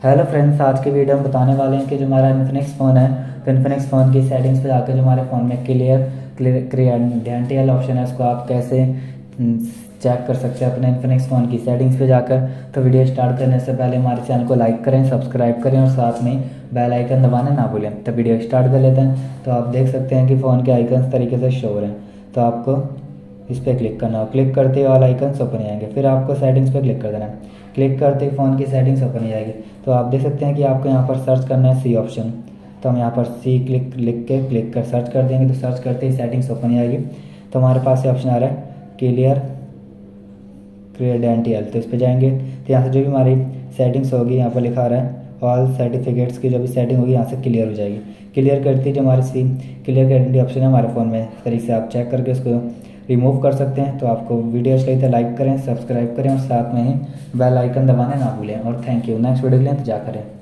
Hello friends, आज के video में बताने वाले हैं कि जो हमारा इन्फिनिक्स फ़ोन है तो इन्फिनिक्स फ़ोन की सेटिंग्स पे जाकर जो हमारे फ़ोन में क्लियरिटी ऑप्शन है उसको आप कैसे चेक कर सकते हैं अपने इन्फिनिक्स फ़ोन की सेटिंग्स पे जाकर। तो वीडियो स्टार्ट करने से पहले हमारे चैनल को लाइक करें, सब्सक्राइब करें और साथ में बेल आइकन दबाना ना भूलें। तो वीडियो स्टार्ट कर लेते हैं। तो आप देख सकते हैं कि फ़ोन के आइकन तरीके से शो हो रहे हैं। तो आपको इस पर क्लिक करना हो, क्लिक करते ही ऑल आइकन्स ओपन आएंगे। फिर आपको सेटिंग्स पे क्लिक कर देना है। क्लिक करते ही फ़ोन की सेटिंग्स ओपन ही आएगी। तो आप देख सकते हैं कि आपको यहाँ पर सर्च करना है सी ऑप्शन। तो हम यहाँ पर सी लिख के क्लिक कर सर्च कर देंगे। तो सर्च करते ही सेटिंग्स ओपन ही आएगी। तो हमारे पास ये ऑप्शन आ रहा है क्लियरिटी। तो इस पर जाएंगे तो यहाँ से जो भी हमारी सेटिंग्स होगी यहाँ पर लिखा आ रहा है ऑल सर्टिफिकेट्स की जो भी सेटिंग होगी यहाँ से क्लियर हो जाएगी। क्लियर करती है जो हमारी सी क्लियर ऑप्शन है हमारे फ़ोन में, इस तरीके से आप चेक करके उसको रिमूव कर सकते हैं। तो आपको वीडियो अच्छी लगी तो लाइक करें, सब्सक्राइब करें और साथ में ही बेल आइकन दबाना ना भूलें। और थैंक यू। नेक्स्ट वीडियो के लिए इंतजार करें।